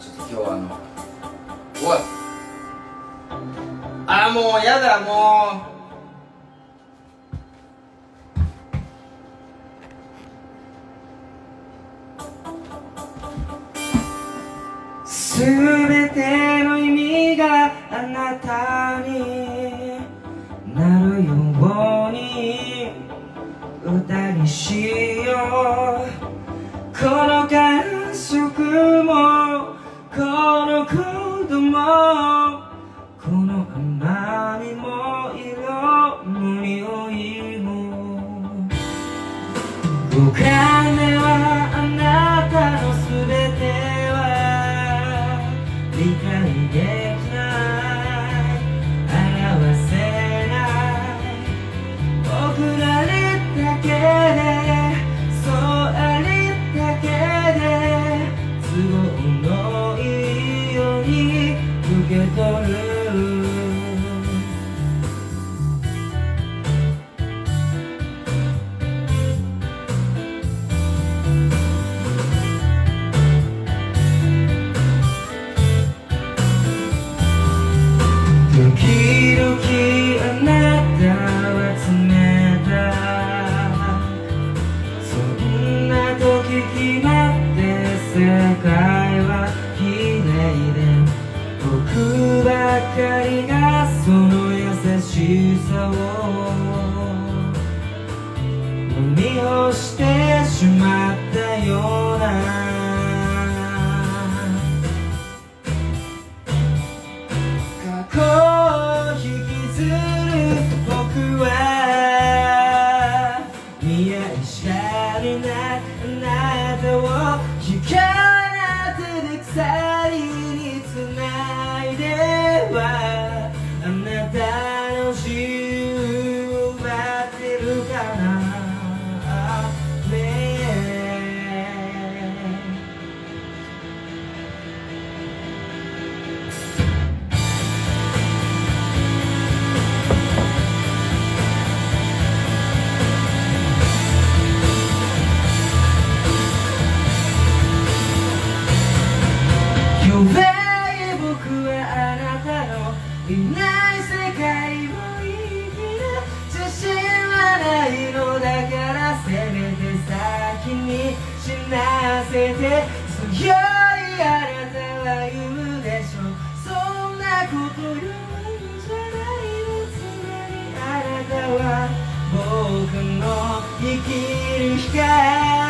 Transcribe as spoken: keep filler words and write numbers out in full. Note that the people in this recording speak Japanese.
ちょっと今日はあのおいあもうやだもうすべての意味があなたになるように歌にしようこの感触もこのこともこの甘みも色も匂いも五感ではあなたのすべては理解できない表せない送られただけでそうありだけで都合のいいように受け取る時々あなたは冷たいそんな時決まって世界は綺麗で僕ばかりがその優しさを飲み干してしまったような過去を引きずる僕は見合いしかねないあなたを光な手で鎖につないではあなたの自由を奪ってるかなね弱い僕はあなたのいない世界を生きる自信はないのだからせめて先に死なせて強いあなたは言うでしょそんなこと言うんじゃないのつまりあなたは僕の生きる光